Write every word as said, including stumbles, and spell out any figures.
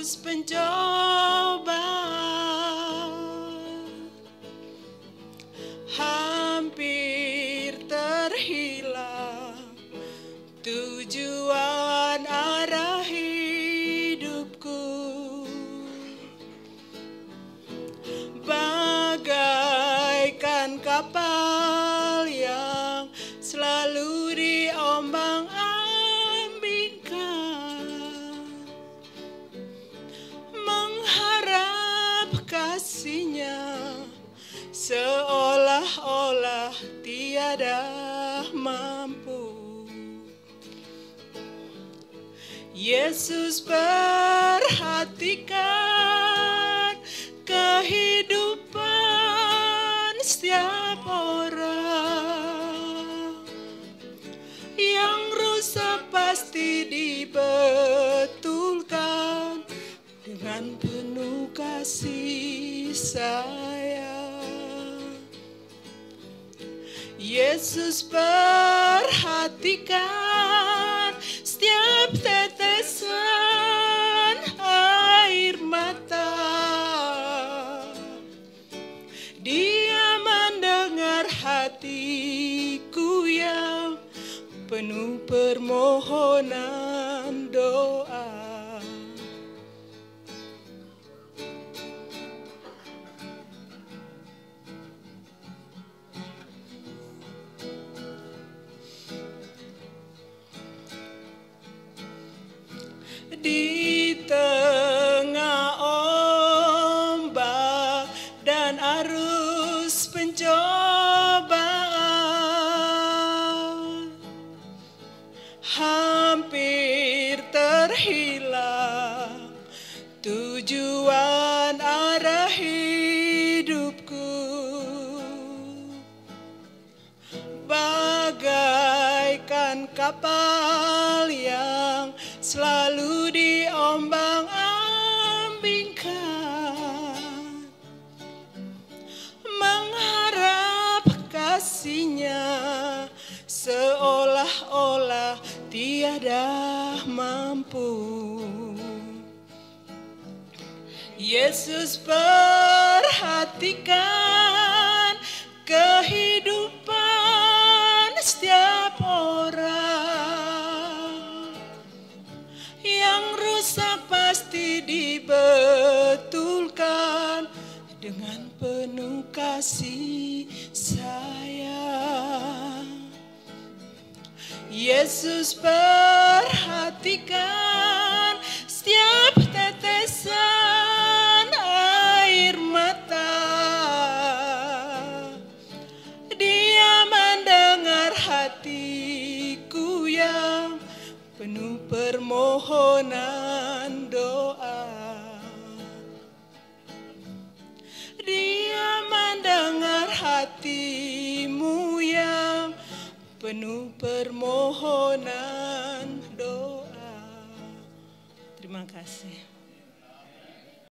arus pencobaan, hampir terhilang tujuan arah hidupku. Bagaikan kapal yang selalu diombang-ambingkan, mengharap kasih-Nya seolah-olah tiada mampu. Yesus, perhatikan kehidupan setiap orang. Yang rusak pasti dibetulkan dengan penuh kasih sayang. Yesus, perhatikan setiap tetesan air mata. Dia mendengar hatiku yang penuh permohonan doa. Di tengah ombak dan arus pencobaan, hampir terhilang tujuan arah hidupku. Bagaikan kapal yang selalu diombang-ambingkan, mengharap kasih-Nya seolah-olah tiada mampu. Yesus, perhatikan kehidupan setiap orang. Yang rusak pasti dibetulkan dengan penuh kasih sayang. Yesus, perhatikan setiap tetesan air mata. Dia mendengar hatiku yang penuh permohonan doa. Dia mendengar hatimu yang penuh permohonan doa. Terima kasih.